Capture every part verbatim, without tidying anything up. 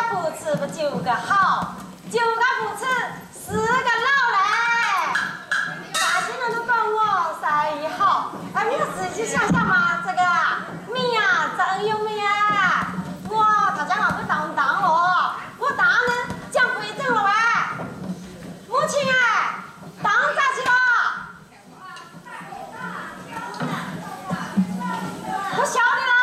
不吃不九个好，九个不吃十个老嘞。大些人都管我生意好，哎，你们自己想想嘛，这个命呀真有命啊！我他家老不当当了，我当然讲规正了喂。母亲哎，当咋去了？我晓得了。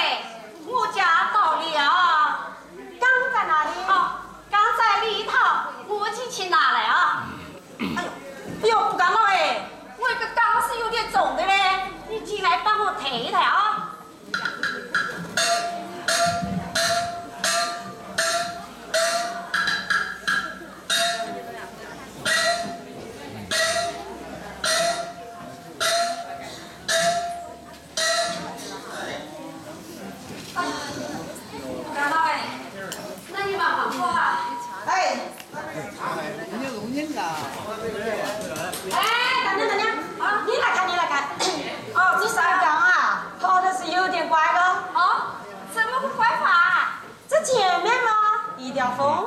哦，刚在里头。 干老哎，那你忙忙活哈？哎。 你录音啊？ 哎，等等等等，啊，你来看，你来看。哦，这上纲啊，跑的是有点怪的。哦，怎么个怪法？这前面嘛，一条缝。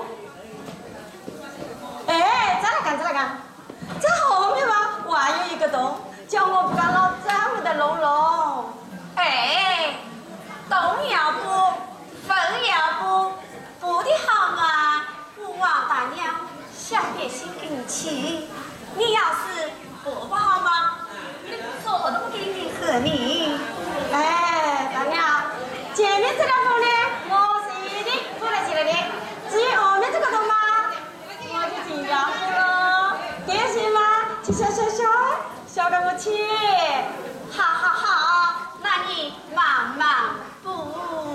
哎，再来看，再来看。这后面嘛，还有一个洞，叫我不敢老这么的隆隆。哎，洞要补，缝要补，补的好嘛，不枉大娘下点心给你吃。你要是补不好嘛，连做都不给你和你。哎，大娘，前面这条缝呢，我是一定补得起来的。至于后面这个洞嘛，我就尽量补了。点心嘛，就小小小，小给我吃。好好好，那你慢慢补。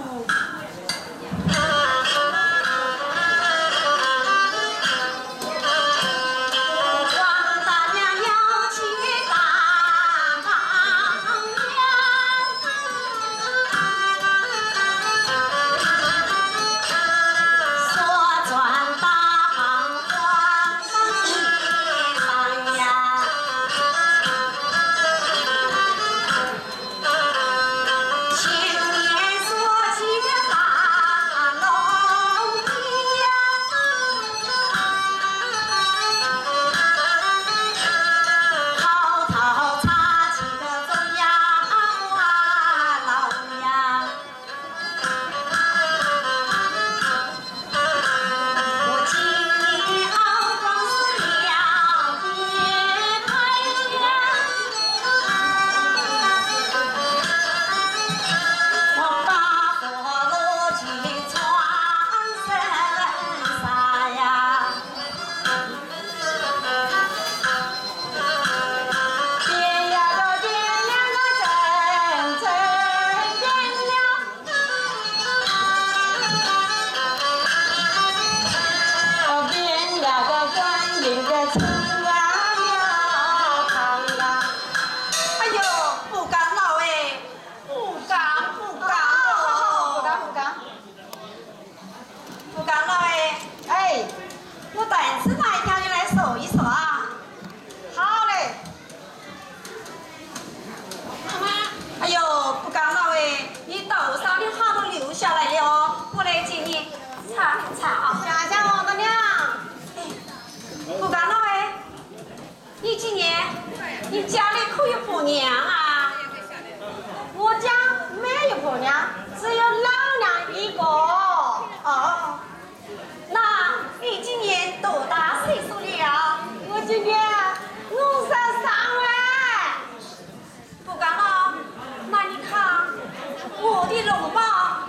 你家里可有婆娘啊？我家没有婆娘，只有老娘一个。哦，那你今年多大岁数了？我今年五十三了。不敢了，那你看我的容貌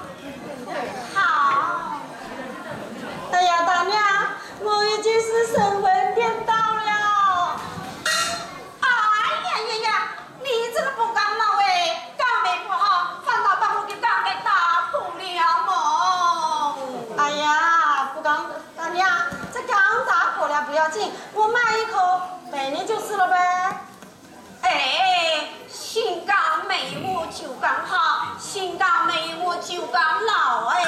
好。哎呀，大娘，我已经是神魂颠倒了。你这个不敢老哎，刚没不好，反倒把我给刚给打破了嘛！哎呀，不敢，大娘，这刚打破了不要紧，我买一口陪你就是了呗。哎，心刚没我就刚好，心刚没我就刚老哎。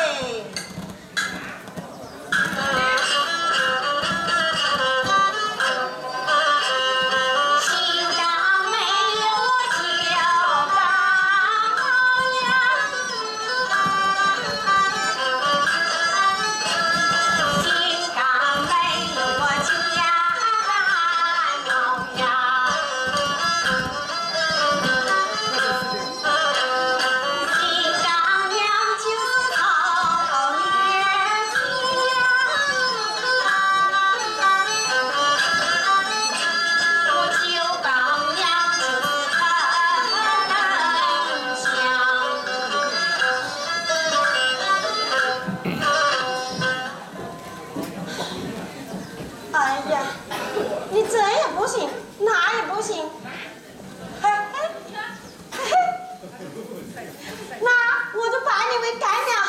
那我就拜你为干娘